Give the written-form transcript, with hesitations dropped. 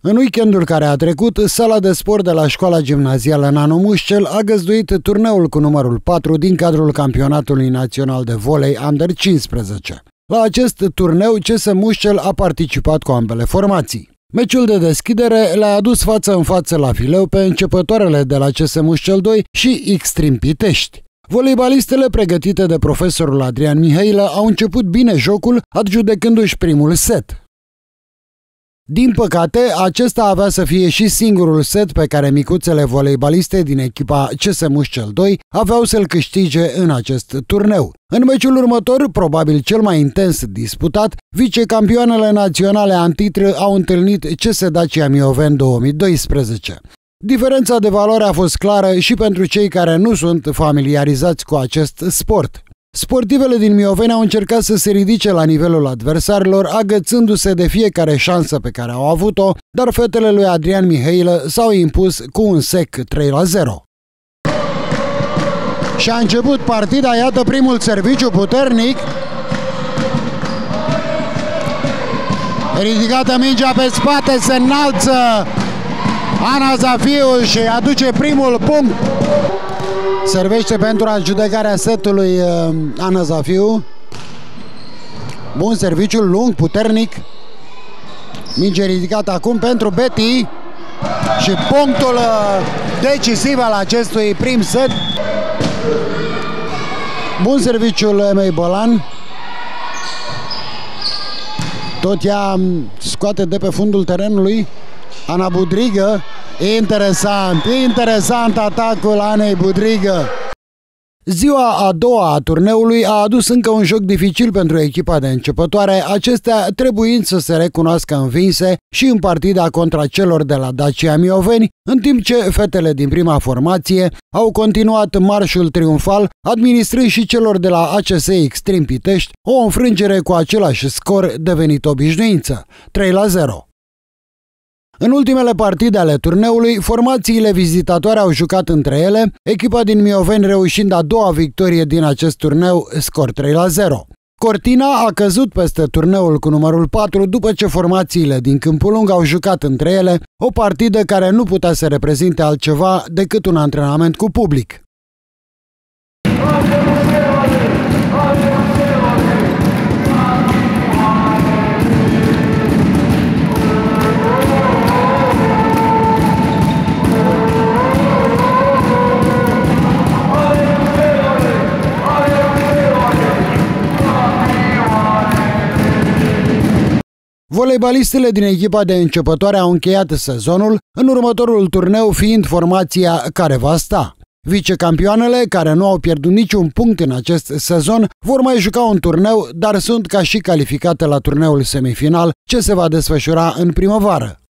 În weekendul care a trecut, sala de sport de la școala gimnazială Nano Mușcel a găzduit turneul cu numărul 4 din cadrul campionatului național de volei Under 15. La acest turneu, CS Mușcel a participat cu ambele formații. Meciul de deschidere le-a adus față în față la fileu pe începătoarele de la CS Mușcel 2 și Extreme Pitești. Voleibalistele pregătite de profesorul Adrian Mihailă au început bine jocul, adjudecându-și primul set. Din păcate, acesta avea să fie și singurul set pe care micuțele voleibaliste din echipa CS Mușcel 2 aveau să-l câștige în acest turneu. În meciul următor, probabil cel mai intens disputat, vicecampioanele naționale antitră au întâlnit CS Dacia Mioveni 2012. Diferența de valoare a fost clară și pentru cei care nu sunt familiarizați cu acest sport. Sportivele din Mioveni au încercat să se ridice la nivelul adversarilor, agățându-se de fiecare șansă pe care au avut-o, dar fetele lui Adrian Mihailă s-au impus cu un sec 3-0. Și a început partida, iată primul serviciu puternic. Ridicată mingea pe spate, se înalță Ana Zafiu și aduce primul punct. Servește pentru adjudecarea setului Ana Zafiu. Bun serviciu, lung, puternic. Minge ridicată acum pentru Betty. Și punctul decisiv al acestui prim set. Bun serviciul Emei Bălan. Tot ea scoate de pe fundul terenului Ana Budrigă. Interesant atacul Anei Budrigă. Ziua a doua a turneului a adus încă un joc dificil pentru echipa de începătoare, acestea trebuind să se recunoască învinse și în partida contra celor de la Dacia Mioveni, în timp ce fetele din prima formație au continuat marșul triumfal, administrând și celor de la ACS Extreme Pitești o înfrângere cu același scor devenit obișnuință, 3-0. În ultimele partide ale turneului, formațiile vizitatoare au jucat între ele, echipa din Mioveni reușind a doua victorie din acest turneu, scor 3-0. Cortina a căzut peste turneul cu numărul 4 după ce formațiile din Câmpul Lung au jucat între ele o partidă care nu putea să reprezinte altceva decât un antrenament cu public. Voleibalistele din echipa de începătoare au încheiat sezonul, în următorul turneu fiind formația care va sta. Vicecampioanele, care nu au pierdut niciun punct în acest sezon, vor mai juca un turneu, dar sunt ca și calificate la turneul semifinal, ce se va desfășura în primăvară.